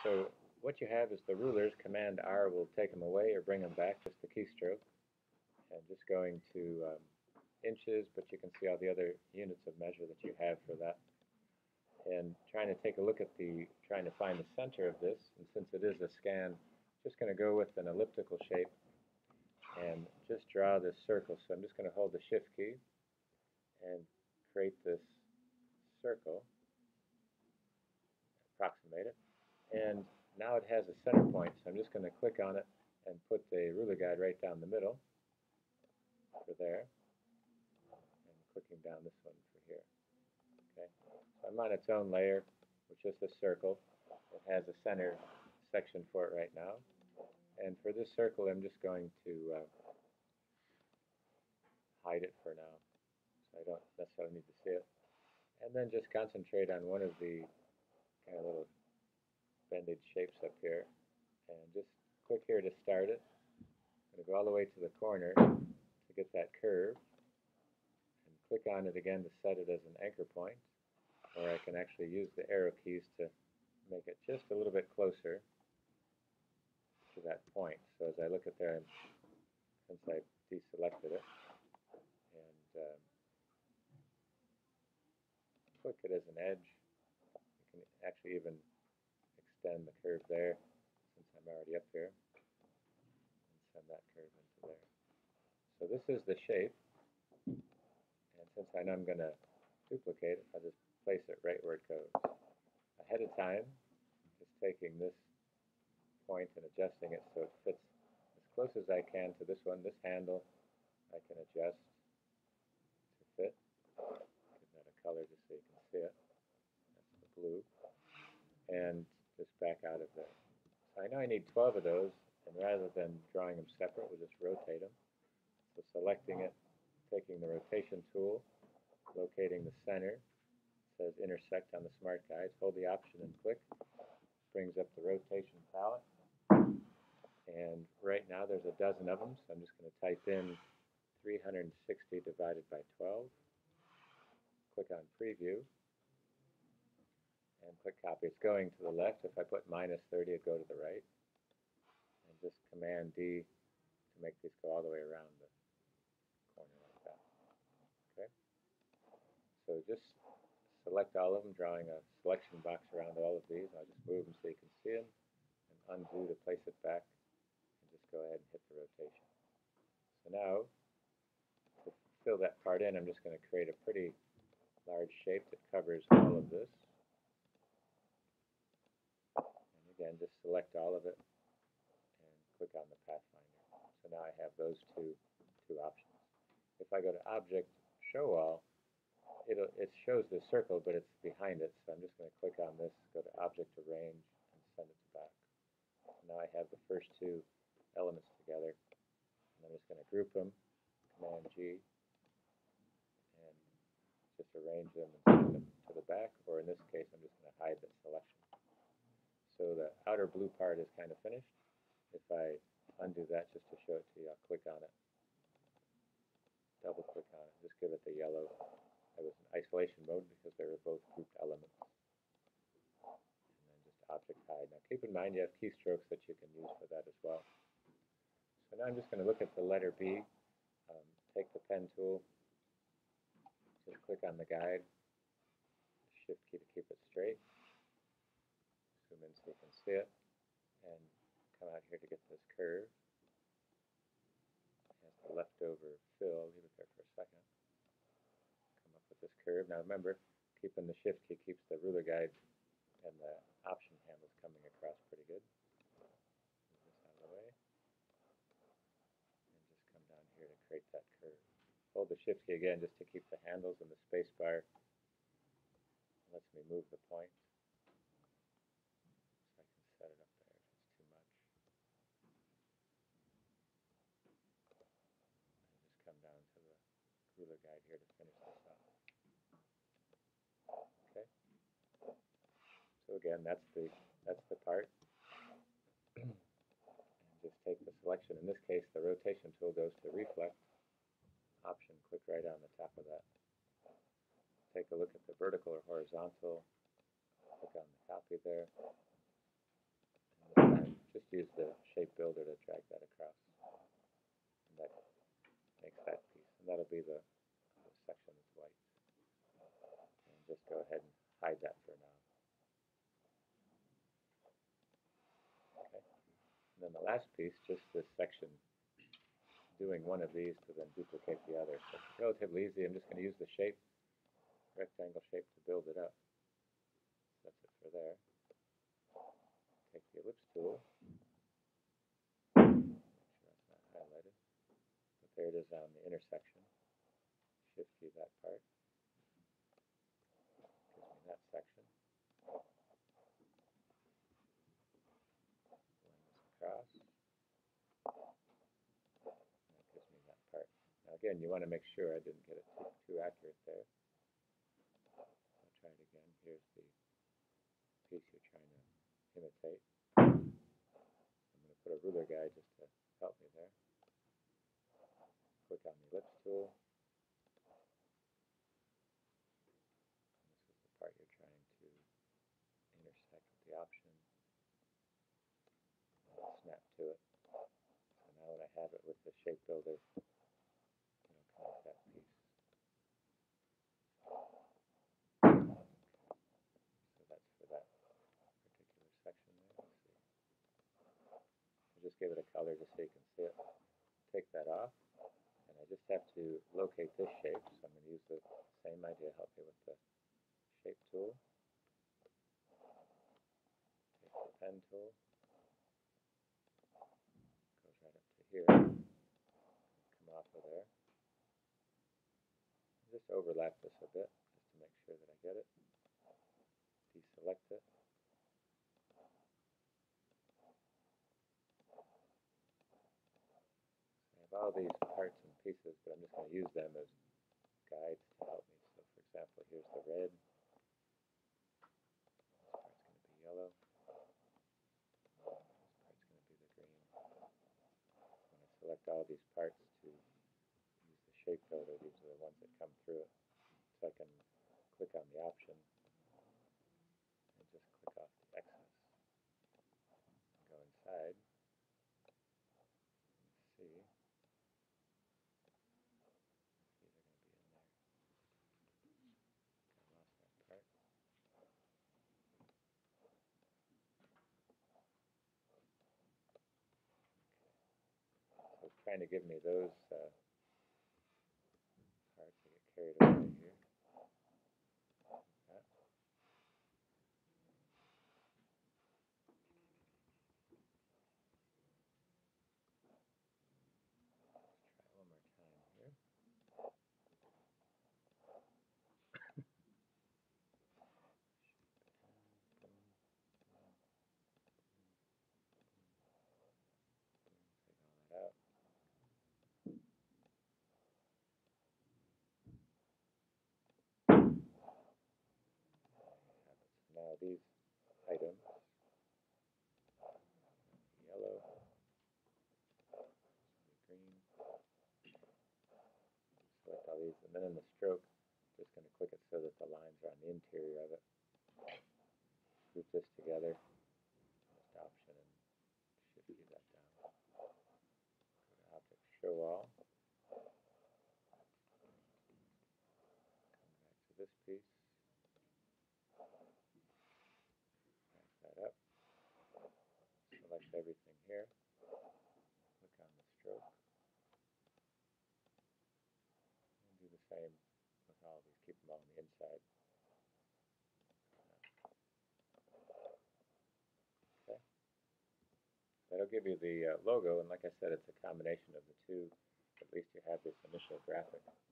So what you have is the rulers. Command R will take them away or bring them back, just the keystroke. And just going to inches, but you can see all the other units of measure that you have for that. And trying to take a look at trying to find the center of this, and since it is a scan, just going to go with an elliptical shape and just draw this circle. So I'm just going to hold the Shift key and create this circle, approximate it, and now it has a center point. So I'm just going to click on it and put the ruler guide right down the middle for there, and clicking down this one for here. Okay, so I'm on its own layer with just a circle. It has a center section for it right now, and for this circle I'm just going to hide it for now, so I don't necessarily need to see it, and then just concentrate on one of the kind of little bended shapes up here, and just click here to start it. I'm going to go all the way to the corner to get that curve, and click on it again to set it as an anchor point, or I can actually use the arrow keys to make it just a little bit closer to that point. So as I look at there, since I deselected it, and click it as an edge, you can actually even extend the curve there, since I'm already up here, and send that curve into there. So this is the shape, and since I know I'm going to duplicate it, I'll just place it right where it goes. Ahead of time, just taking this point and adjusting it so it fits as close as I can to this one. This handle I can adjust to fit. Give that a color just so you can see it. That's the blue. And just back out of there. So I know I need 12 of those, and rather than drawing them separate, we'll just rotate them. So selecting it, taking the rotation tool, locating the center. It says intersect on the Smart Guides. Hold the Option and click. Brings up the rotation palette. And right now there's a dozen of them, so I'm just going to type in 360 divided by 12. Click on Preview. And click Copy. It's going to the left. If I put -30, it'd go to the right. And just Command D to make these go all the way around the corner like that. Okay. So just select all of them, drawing a selection box around all of these. I'll just move them so you can see them, and undo to place it back, and just go ahead and hit the rotation. So now, to fill that part in, I'm just going to create a pretty large shape that covers all of this. And again, just select all of it and click on the Pathfinder. So now I have those two options. If I go to Object, Show All, it shows the circle, but it's behind it. So I'm just going to click on this, go to Object Arrange, and send it to back. So now I have the first two elements together. And I'm just going to group them, Command G, and just arrange them and send them to the back. Or in this case, I'm just going to hide the selection. So the outer blue part is kind of finished. If I undo that just to show it to you, I'll click on it, double click on it, just give it the yellow. I was in isolation mode because they were both grouped elements. And then just Object Hide. Now keep in mind you have keystrokes that you can use for that as well. So now I'm just going to look at the letter B. Take the pen tool, just click on the guide, Shift key to keep it straight, zoom in so you can see it, and come out here to get this curve. Has the leftover fill, leave it there for a second. Come up with this curve. Now remember, keeping the Shift key keeps the ruler guide and the option handles coming across pretty good. Move this out of the way, and just come down here to create that curve. Hold the Shift key again just to keep the handles and the space bar. It lets me move the point. So I can set it up there if it's too much. And just come down to the ruler guide here to finish this off. Okay. So again, that's the part. And just take the selection. In this case, the rotation tool goes to Reflect. Option, click right on the top of that. Take a look at the vertical or horizontal. Click on the copy there. then the last piece, just this section, doing one of these to then duplicate the other. So it's relatively easy. I'm just going to use the shape, rectangle shape, to build it up. So that's it for there. Take the ellipse tool. Make sure that's not highlighted. But there it is on the intersection. Shift key that part. Gives me that section. Blend this across. That gives me that part. Now again, you want to make sure I didn't get it too accurate there. I'll try it again. Here's the piece you're trying to imitate. I'm going to put a ruler guide just to help me there. Click on the ellipse tool. And this is the part you're trying to intersect with the option. And snap to it. So now when I have it with the shape builder, it'll connect that piece. So that's for that particular section there. Let's see. I'll just give it a color just so you can see it. Take that off, and I just have to locate this shape. So I'm going to use the same idea, help me with the shape tool. Take the pen tool. Goes right up to here. Come off of there. Just overlap this a bit, just to make sure that I get it. Deselect it. I have all these parts and pieces, but I'm just going to use them as guides to help me. So for example, here's the red. This part's going to be yellow. This part's going to be the green. When I select all these parts to use the shape builder, these are the ones that come through it. So I can click on the option and just click off the excess. Go inside. Let's see. These are going to be in there. I lost that part. So it's trying to give me those parts. I get carried away here. That. Let's try one more time here. Take all that out. Now these items, yellow, green, select all these, and then in the stroke, just going to click it so that the lines are on the interior of it. Group this together, just option and shift key that down. Go to object show all. Come back to this piece. Back that up. Select everything here. Click on the stroke. And do the same with all these. Keep them all on the inside. Okay. That'll give you the logo, and like I said, it's a combination of the two. At least you have this initial graphic.